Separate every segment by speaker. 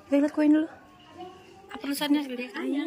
Speaker 1: Kita lihat koin dulu. Apa tulisannya? Lihat aja.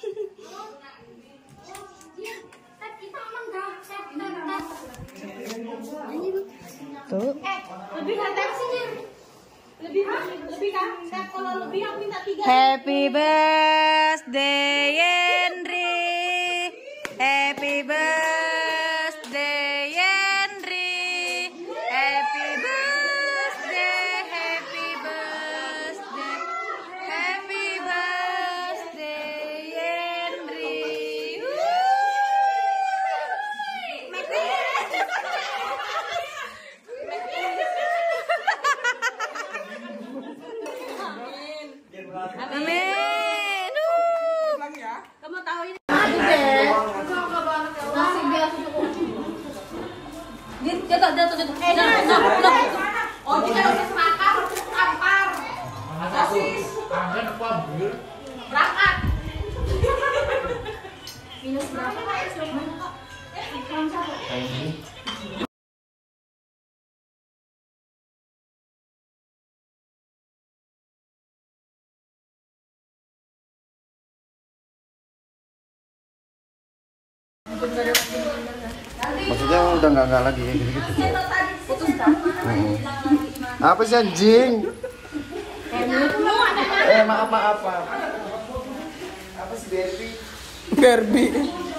Speaker 1: Tuh.
Speaker 2: Lebih kan tensinya. Lebih kan. Kalau lebih aku minta 3.
Speaker 1: Happy birthday Yendri. Happy birthday Yendri. Happy birthday, happy birthday. Happy birthday Yendri. Amin.
Speaker 2: Kamu tahu ini? Jatuh. Oh, kita harus serakah, tampar. Sosis. Berangkat. Minus berapa Pak?
Speaker 3: Maksudnya udah nggak lagi kayak gitu-gitu. Apa sih anjing? Maaf. Apa sih Barbie?